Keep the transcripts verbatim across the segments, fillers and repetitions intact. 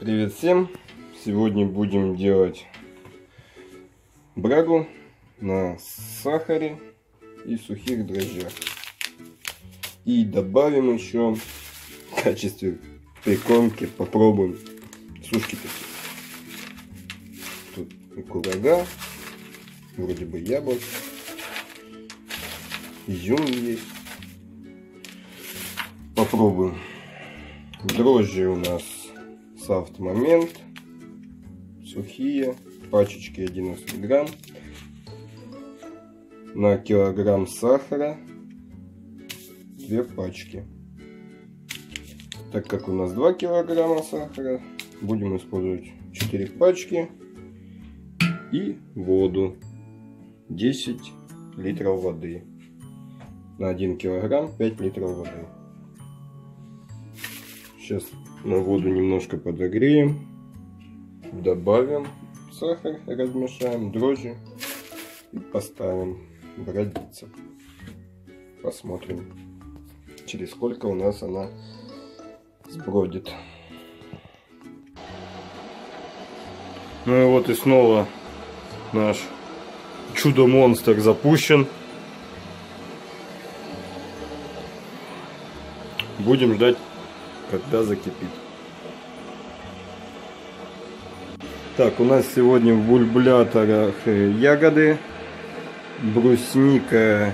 Привет всем! Сегодня будем делать брагу на сахаре и сухих дрожжах. И добавим еще в качестве прикормки, попробуем сушки такие. Тут курага, вроде бы яблок, изюм есть. Попробуем. Дрожжи у нас Soft Moment, сухие, пачечки одиннадцать грамм, на килограмм сахара две пачки. Так как у нас два килограмма сахара, будем использовать четыре пачки и воду десять литров воды. На один килограмм пять литров воды. Сейчас мы воду немножко подогреем, добавим сахар, размешаем, дрожжи и поставим бродиться. Посмотрим, через сколько у нас она сбродит. Ну и вот и снова наш чудо-монстр запущен. Будем ждать, когда закипит. Так, у нас сегодня в бульбуляторах ягоды, брусника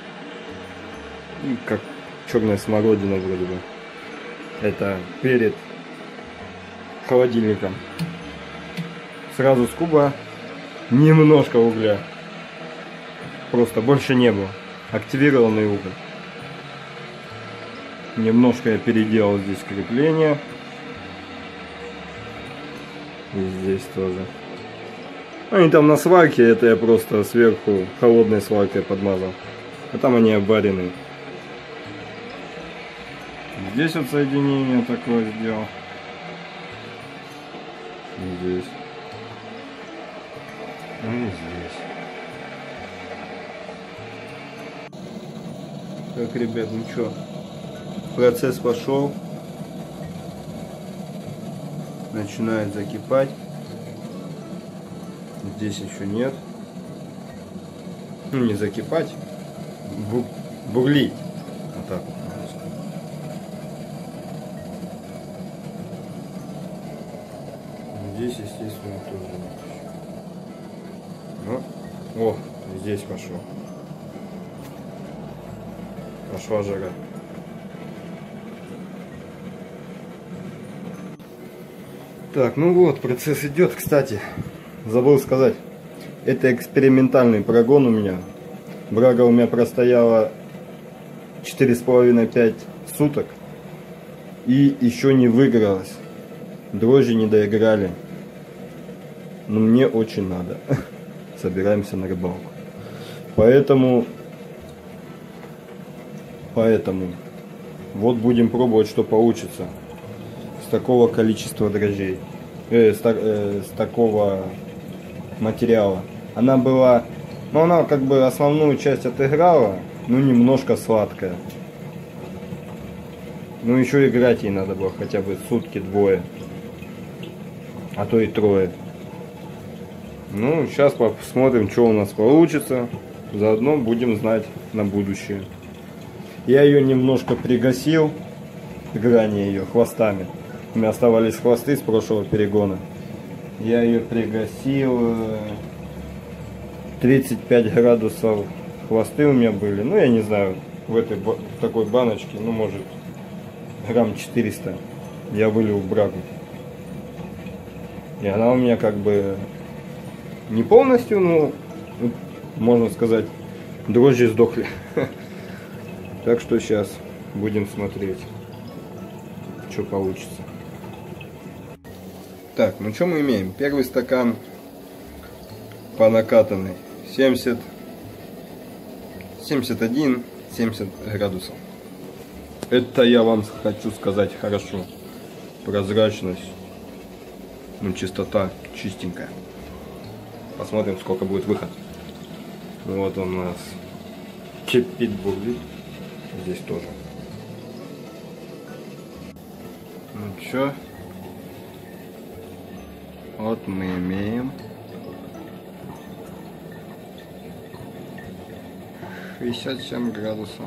и как черная смородина вроде бы. Это перед холодильником. Сразу с куба немножко угля. Просто больше не было. Активированный уголь. Немножко я переделал здесь крепление. И здесь тоже. Они там на сварке, это я просто сверху холодной сваркой подмазал. А там они обварены. Здесь вот соединение такое сделал. И здесь. Ну и здесь. Так, ребят, ну что? Процесс пошел, начинает закипать. Здесь еще нет. Ну, не закипать, бу бурлить. Вот так вот можно сказать. Здесь, естественно, тоже нет. Ну, о, здесь пошел. Пошла жара. Так, ну вот, процесс идет. Кстати, забыл сказать, это экспериментальный прогон у меня. Брага у меня простояла четыре с половиной — пять суток и еще не выигралась. Дрожжи не доиграли. Но мне очень надо. Собираемся на рыбалку. Поэтому, поэтому, вот будем пробовать, что получится. С такого количества дрожжей, э, с, э, с такого материала. Она была, ну она как бы основную часть отыграла, ну немножко сладкая. Ну еще играть ей надо было хотя бы сутки двое, а то и трое. Ну сейчас посмотрим, что у нас получится. Заодно будем знать на будущее. Я ее немножко пригасил, грани ее хвостами. У меня оставались хвосты с прошлого перегона. Я ее пригасил. тридцать пять градусов хвосты у меня были. Ну, я не знаю, в этой в такой баночке, ну, может, грамм четыреста. Я вылил в брагу. И она у меня как бы не полностью, ну, можно сказать, дрожжи сдохли. Так что сейчас будем смотреть, что получится. Так, ну что мы имеем? Первый стакан по накатанной семьдесят, семьдесят один — семьдесят градусов. Это я вам хочу сказать хорошо. Прозрачность, ну чистота чистенькая. Посмотрим, сколько будет выход. Вот он у нас кипит, бурлит. Здесь тоже. Ну чё? Вот мы имеем шестьдесят семь градусов.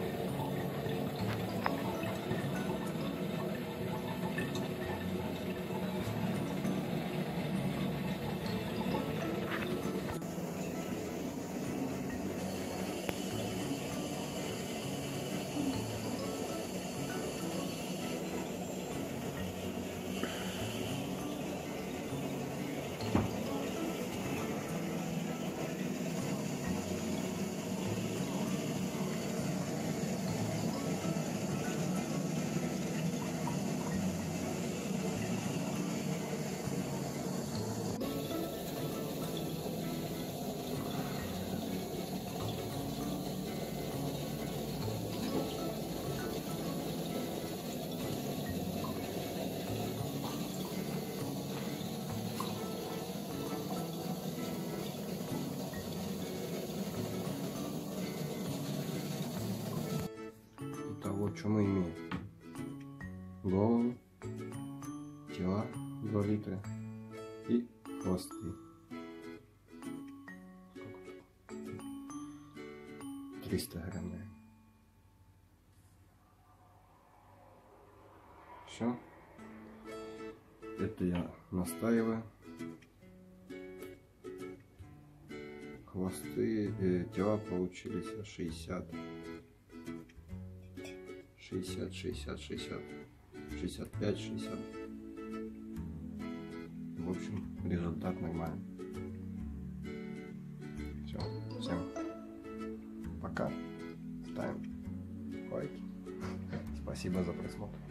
Итого, что мы имеем? Голову, тела два литра и хвосты. триста грамм. Все. Это я настаиваю. Хвосты, э, тела получились шестьдесят. шестьдесят, шестьдесят, шестьдесят, шестьдесят пять, шестьдесят. В общем, результат нормальный. Все, всем пока. Ставим лайки. Спасибо за просмотр.